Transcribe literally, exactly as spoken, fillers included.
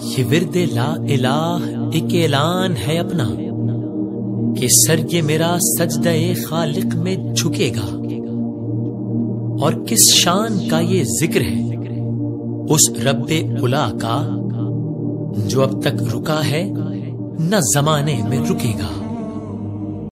ये विर्दे ला इलाह एक ऐलान है अपना कि सर ये मेरा सजदे खालिक में झुकेगा। और किस शान का ये जिक्र है उस रब्बे उला का जो अब तक रुका है न जमाने में रुकेगा।